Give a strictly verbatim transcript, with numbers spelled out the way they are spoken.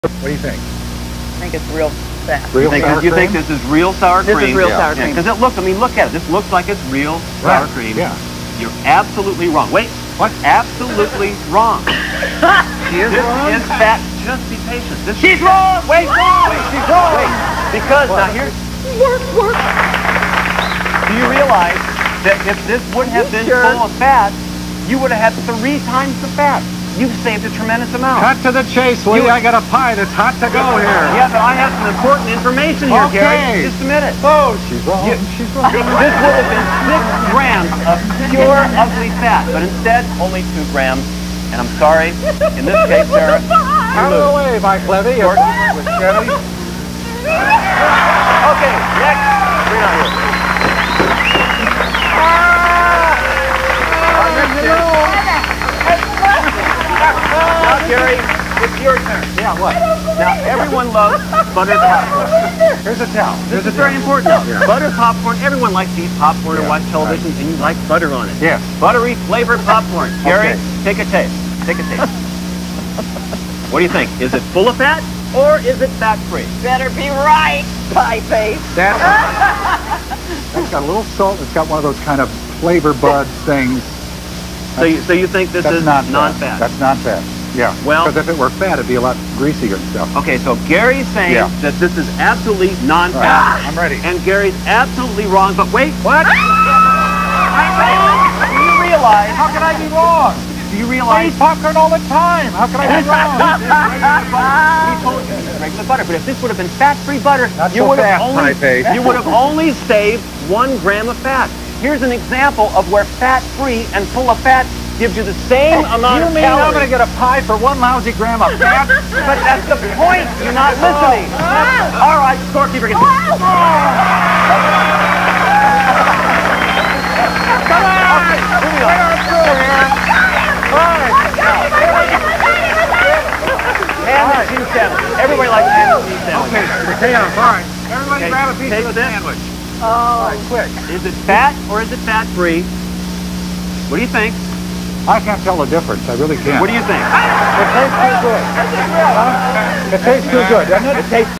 What do you think? I think it's real fat. Real You think, sour this, you cream? think this is real sour This cream? is real Yeah. sour cream. Because it looks, I mean, look at it. This looks like it's real sour Right. cream. Yeah. You're absolutely wrong. Wait. What? Absolutely wrong. She is This wrong? is fat. Just be patient. This She's is, wrong! Wait, wait, She's wrong! wait. Because What? now here. Work, work. Do you realize that if this would have been Sure. full of fat, you would have had three times the fat? You've saved a tremendous amount. Cut to the chase, Lee. I got a pie that's hot to go here. Yeah, but I have some important information here, Okay. Gary. Just a minute. Oh, she's wrong. You- she's wrong. This would have been six grams of pure ugly fat, but instead only two grams. And I'm sorry, in this case, Sarah, you Out of the lose. way, Mike Levy. Work. With Chevy. Okay, next. Bring it on here. Now, Gary, it's your turn. Yeah, what? Now, everyone loves buttered popcorn. Here's a towel. This Here's is a very towel. important now. Yeah. Butter popcorn, everyone likes to eat popcorn and Yeah, watch television, and you like butter on it. Yes. Buttery flavored popcorn. Gary, Okay. take a taste. Take a taste. What do you think? Is it full of fat or is it fat-free? Better be right, pie face. That, that's got a little salt. It's got one of those kind of flavor bud things. So you, so you think this That's is not non-fat? That's non-fat. Yeah. Well- because if it were fat, it'd be a lot greasier and stuff. Okay, so Gary's saying Yeah. that this is absolutely non-fat. Right. I'm ready. And Gary's absolutely wrong, but wait. What? Do you realize? How can I be wrong? Do you I realize? eat popcorn all the time. How can I be wrong? We told you it's regular butter, but if this would have been fat-free butter, Not you so would have fast, only pie face. you would have only saved one gram of fat. Here's an example of where fat-free and full of fat gives you the same amount You of mean I'm calories. going to get a pie for one lousy gram of fat? But that's the point. You're not listening. All right, scorekeeper gets it. Come on! Moving on. We're through here. All right. Ham and cheese sandwich. Everybody likes ham and cheese sandwich. Okay, potatoes. All right. Everybody Okay, grab a piece take of the this. sandwich. Oh. All right, quick. Is it fat or is it fat-free? What do you think? I can't tell the difference. I really can't. What do you think? It tastes too good. Huh? It tastes too good, doesn't it? It tastes